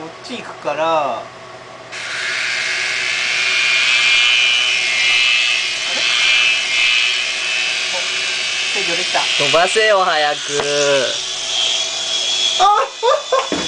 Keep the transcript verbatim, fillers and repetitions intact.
こっち行くから。あれ？お、制御できた。 飛ばせよ早く。 あっ